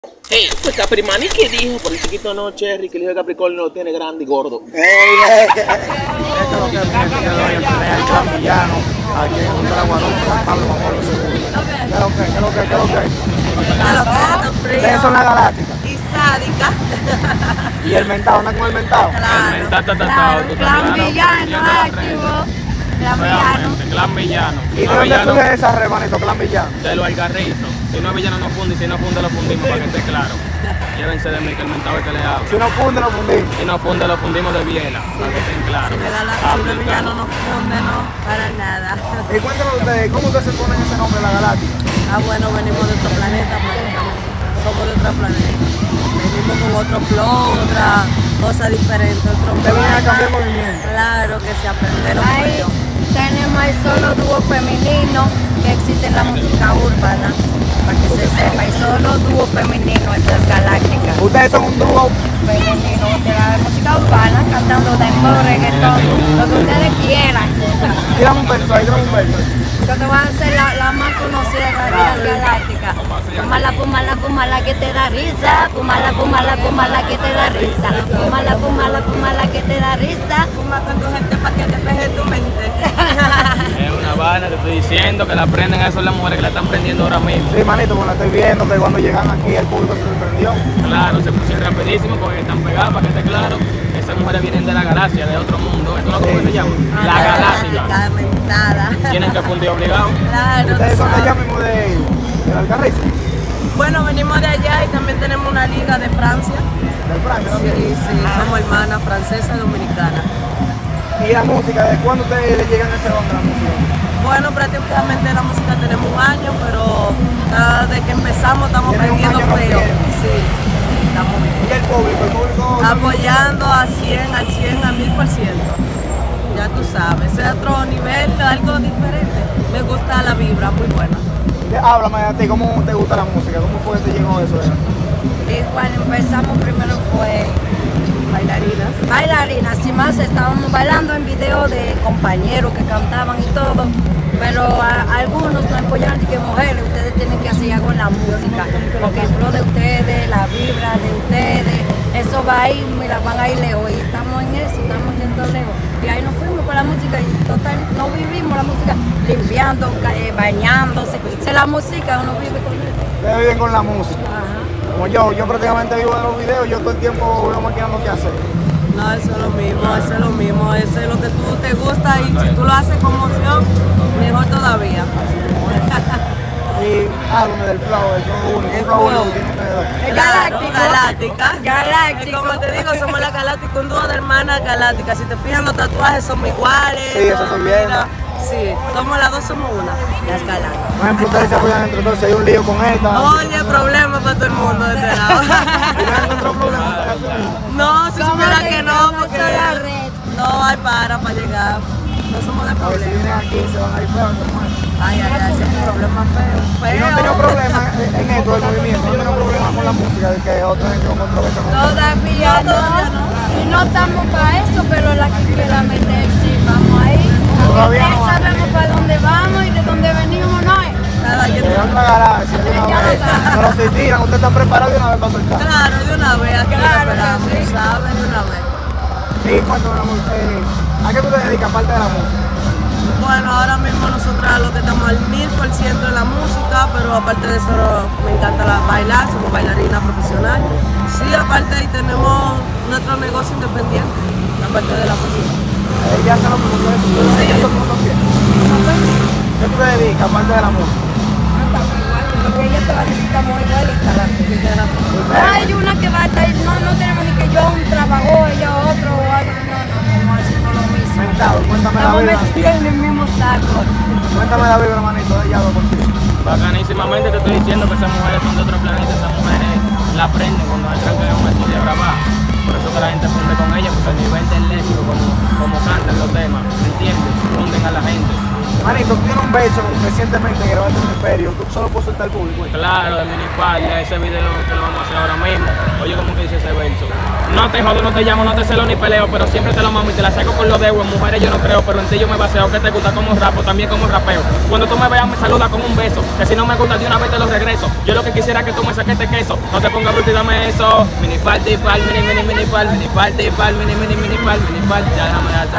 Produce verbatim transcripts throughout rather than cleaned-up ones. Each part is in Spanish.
Hey, pues Caprimani que dijo por el chiquito no Cherry que el hijo de Capricornio lo tiene grande y gordo. Ey, ey, ey. Esto es lo que es el día de hoy, el gran villano, aquí en un Draguadón, Pablo Mamolo Seguro. ¿Qué es lo que, qué es lo que, qué es lo que? Ustedes son la galáctica. Y sádica. Y el mentado, ¿anda con el mentado? Claro, Claro, claro. Clan villano, activo. Clan villano. Clan villano. ¿Y de dónde surge esa red, manito, clan villano? De los algarrizos. Si no es villano no funde y si no funde lo fundimos para que esté claro. Llévense de mí que el mentado es que le hablo. Si no funde, lo fundimos. Si no funde lo fundimos de biela, para que estén claros. Si los villanos no funde, no, para nada. Y cuéntanos ustedes, ¿cómo ustedes se ponen ese nombre, la galáctica? Ah, bueno, venimos de otro planeta, somos de otro planeta. Venimos con otro flow, otra cosa diferente, otro Ustedes vienen a cambiar movimiento. Claro que se aprendieron por Ahí yo. tenemos el solo dúo femenino que existe en la música urbana, para que se sepa, el solo dúo femenino, esto es galáctica. Ustedes son un dúo. Femenino de la música urbana, cantando dembow, reggaetón, lo que ustedes quieran. Tírame un verso, ahí tírame un verso. Yo te voy a hacer la, la más conocida de la galáctica. Pumala, pumala, pumala que te da risa. Pumala, pumala, pumala que te da risa. Pumala, pumala, pumala que te da risa. Fuma con tu gente para que despeje tu mente. Es una vaina, te estoy diciendo que la aprenden a eso las mujeres que la están prendiendo ahora mismo. Sí, manito, bueno, estoy viendo que cuando llegan aquí el público se sorprendió. Claro, se pusieron rapidísimo porque están pegadas para que esté claro. Esas mujeres vienen de la galaxia, de otro mundo. ¿Esto es lo que se llama? La galáctica. Mentada. Tienen que fundir obligado. Claro, Ustedes tú son de allá sabes. mismo de, de Alcarrizo, Bueno, venimos de allá y también tenemos una liga de Francia. del Francia. Sí, sí, somos hermanas francesa y dominicana. Y la música, ¿de cuándo ustedes le llegan a ese don de la música? Bueno, prácticamente la música tenemos un año, pero uh, desde que empezamos estamos Tienen un aprendiendo año feo. rompiendo. Sí, estamos bien. Y el público, el público. Apoyando a cien, al cien, al mil por ciento. Ya tú sabes, es otro nivel, algo diferente. Me gusta la vibra, muy buena. Háblame de ti, ¿cómo te gusta la música? ¿Cómo fue que te llegó eso? Igual empezamos primero fue Bailarinas. bailarinas, sin más estábamos bailando en video de compañeros que cantaban y todo, pero a, algunos no apoyaron y que mujeres, ustedes tienen que hacer algo en la música, porque el flow de ustedes, la vibra de ustedes, eso va a ir, mira, van a ir lejos y estamos en eso, estamos yendo lejos. Y ahí nos fuimos con la música y total, no vivimos la música limpiando, eh, bañándose, o sea, la música uno vive con eso. Ustedes viven con la música. Ajá. Como yo, yo prácticamente vivo de los videos, yo todo el tiempo veo maquinando qué hacer. No, eso es lo mismo, eso es lo mismo, eso es lo que tú te gusta y si tú lo haces con emoción, mejor todavía. Y háblame del flow, el flow único, El el flow flow. único que tiene ustedes. Es Claro, galáctico. galáctica. Galáctico. Y como te digo, somos la galáctica, un dúo de hermanas galácticas. Si te fijas, los tatuajes son iguales. Sí, eso todo, estoy viendo. mira. Sí, somos las dos, somos una, las galácticas. Por ejemplo, ustedes se apoyan entre todos, si hay un lío con esta. Oye, problema para todo el mundo de este lado. ¿Y no hay otro problema en esta canción? No, si ¿Cómo supiera te que no, llamas porque la red? no hay para para llegar. No somos de A ver si problema. vienen aquí se van a ir feos, hermano. Ay, ay, ay, ese es un problema feo. Y no han tenido problemas en esto del movimiento, no han tenido problemas con la música, de que otra gente con controversia. Todavía no, y no estamos para eso, pero la que quiera meter, sí, vamos ahí. Todavía Ustedes no hay. sabemos para dónde vamos y de dónde venimos, ¿no es? Nada, yo De otra galaxia, de una Ya lo vez. saben. Pero si tiran, usted está preparado de una vez para soltar. Claro, de una vez, aquí Claro lo esperamos, que sí. ¿sabes? De una vez. Y cuando la música, eh, ¿a qué tú te dedicas aparte de la música? Bueno, ahora mismo nosotros lo que estamos al mil por ciento en la música, pero aparte de eso me encanta la- bailar, somos bailarina profesional. Sí, aparte ahí tenemos nuestro negocio independiente, aparte de la música. Eh, ya se lo pregunté, sí, eso es como bien. ¿Qué tú te dedicas aparte de la música? Porque ella te va a decir que estamos igualitas las dos. Hay una que va a estar, no, no tenemos ni que yo un trabajo, ella otro, o algo, no, no, estamos haciendo lo mismo. Mentado, cuéntame la Estamos vida. metidos en el mismo saco. Cuéntame la vibra, manito, de ella dos contigo. Bacanísimamente te estoy diciendo que esas mujeres son de otro planeta, esas mujeres la aprenden cuando entran en un estudio a grabar. Por eso que la gente funde con ellas, porque el nivel del léxico, como, como cantan los temas, ¿me entiendes? Funden a la gente. Manito, tú tienes un verso recientemente que grabaste en Imperio, tú solo puedes soltar al público. Claro, de Minifalda, ese video que lo vamos a hacer ahora mismo. Oye, ¿cómo que dice ese verso? No te jodo, no te llamo, no te celo ni peleo, pero siempre te lo mamo y te la saco con los dedos. En mujeres yo no creo, pero en ti yo me baseo. Que te gusta como rapo, también como rapeo. Cuando tú me veas me saluda con un beso, que si no me gusta de una vez te lo regreso. Yo lo que quisiera que tú me saques de queso. No te pongas bruto y dame eso. Minifalda y pal, mini, mini, minifalda, minifalda y pal, mini, mini, minifalda, minifalda. Ya déjame darte.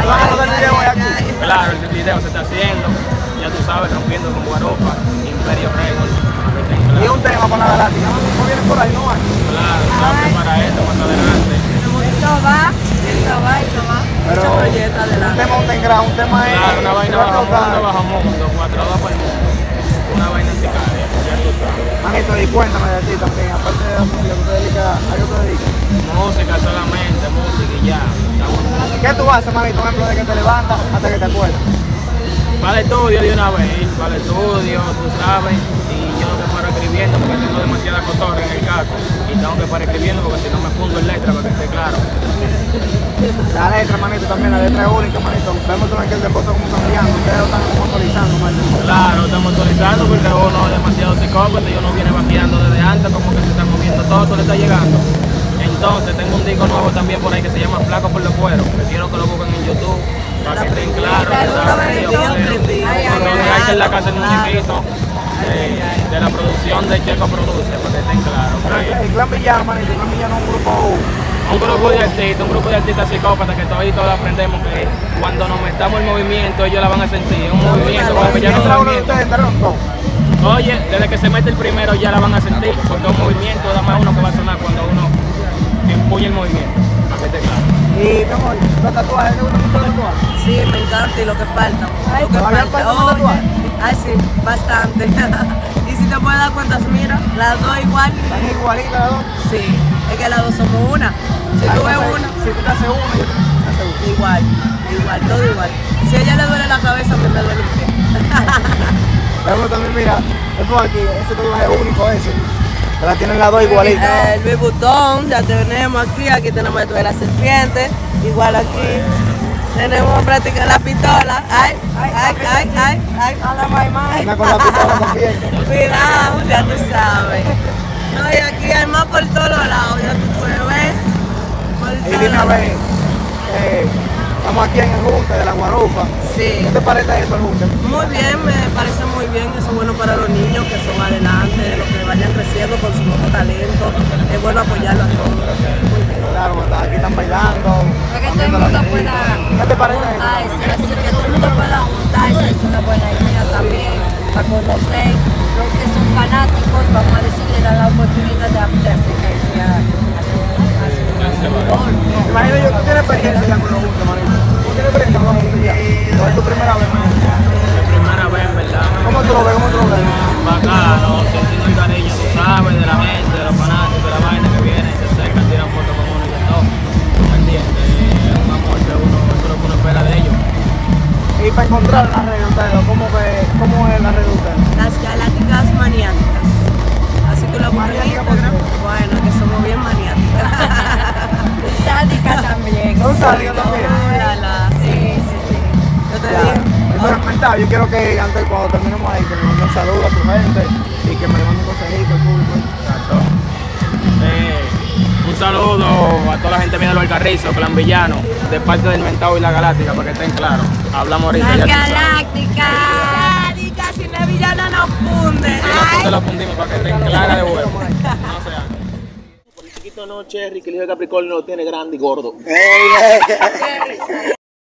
Claro, el video se está haciendo. Ya tú sabes, rompiendo con Guaropa, Imperio Records. Y un tema con la galáctica, no viene por ahí, no va. Claro, estamos para esto más adelante. Eso va, eso va, eso va. Pero Mucho proyecto un adelante. tema underground, un tema es. Claro, una vaina bajo mundo, bajo mundo, cuatro dos por el mundo. Una vaina sicaria, ya tú sabes. Manito, y cuéntame de ti también, aparte de la música, ¿tú te dedicas a qué te dedicas? Música solamente, música y ya. Estamos en música. ¿Qué tú haces, manito? Un ejemplo de que te levantas hasta que te acuerdas. Para el estudio de una vez, para el estudio, tú sabes, y yo no te paro escribiendo porque tengo demasiada cotorra en el caco y tengo que parar escribiendo porque si no me fundo en letra para que esté claro. La letra, manito, también, la letra es única, manito. Vemos también que el deporte como está cambiando, ustedes lo están como actualizando, manito. Claro, estamos actualizando porque uno es demasiado psicópata y uno viene vaqueando desde antes, como que se está moviendo todo, todo le está llegando. Entonces tengo un disco nuevo también por ahí que se llama Flaco por los Cueros, que quiero que lo busquen en YouTube. Para que estén claros, donde hay que en la casa del muñequito de, de la producción de Checo Produce, para que estén claros. El Clan Villano, manito, el Clan Villano es un grupo. Un grupo de artistas, un grupo de artistas psicópatas que todos y todos aprendemos que cuando nos metamos en movimiento ellos la van a sentir. Un movimiento, como ya no Entra uno de movimiento. ustedes, entraron todos. Oye, desde que se mete el primero ya la van a sentir, porque un movimiento da más uno que va a sonar cuando uno empuña el movimiento, para que esté claro. Y, mi amor, ¿los tatuajes? ¿Te gustan mucho los tatuajes? Sí, me encanta y lo que falta. Ay, Lo que ¿todavía falta. falta un Oye, tatuaje? ay, sí, bastante. Y si te puedes dar cuenta, mira, las dos igual. Están igualitas las dos. Sí, es que las dos somos una. Si Ay, tú ves entonces, una, Si tú te haces una, yo te haces una. igual, igual, todo igual. Si a ella le duele la cabeza, a mí me duele el pie. Pero también, mira, esto aquí, ese tatuaje es único ese. Que la tienen las dos igualitas. El Louis Vuitton, ya tenemos aquí, aquí tenemos esto de la serpiente, igual aquí. Tenemos práctica la pistola. Ay, ay, ay, ay, ay, ay. Anda con la pistola también. Cuidado, ya tú sabes. No, y aquí hay más por todos lados, ya tú puedes ver. Por Y todos dime a lados. ver, eh, estamos aquí en el Junte de la Guarupa. Sí. ¿Qué te parece esto el Junte? Muy bien, me parece muy bien, eso es bueno para los niños que son adelante, los que vayan creciendo con su nuevo talento, es bueno apoyarlos a todos. Muy bien. Claro, aquí están bailando. Para que todo el mundo pueda ¿Qué te parece esto? juntarse, así que todo el mundo pueda juntarse, es una buena idea también, para conocer los que son fanáticos, vamos a decirle, dar la oportunidad de acercarse a, a su a su seguidor. Imagino yo, tú tienes experiencia ya con los Juntes, manito. ¿Tú tienes experiencia con los Juntes ya? ¿O es tu primera vez, manito? La primera vez, ¿verdad? ¿Cómo tú lo ves? ¿Cómo tú lo ves? Bacano, sintiendo el cariño, tú sabes, de la gente, de los fanáticos, de la vaina que vienen, se acercan, tiran fotos con uno y de todo. ¿Me entiendes? Es un amor que uno, eso es lo que uno espera de ellos. Y para encontrar las redes de ustedes, ¿cómo, ve, ¿cómo es la red de ustedes? Las galácticas maniáticas. Así tú lo buscas en ¿Maniáticas por Instagram. Bueno, que somos bien maniáticas. Sádica también. ¿Son sádicas también? La, la, sí, sí, sí. Yo te Ya. digo. Bueno, comentado, yo quiero que antes, cuando terminemos ahí, que me manden un saludo a tu gente y que me le manden consejitos al público. Exacto. Eh, un saludo a toda la gente mía de los Alcarrizos, Clan Villano, de parte del Mentado y la Galáctica, para que estén claros. Hablamos ahorita. La ya tú sabes. galáctica. Galáctica, si no es villana no funde. Nosotros te lo fundimos para que estén claras de huevo. No sean. Por el chiquito no, Cherry, que el hijo de Capricornio lo tiene grande y gordo. Ey, ey.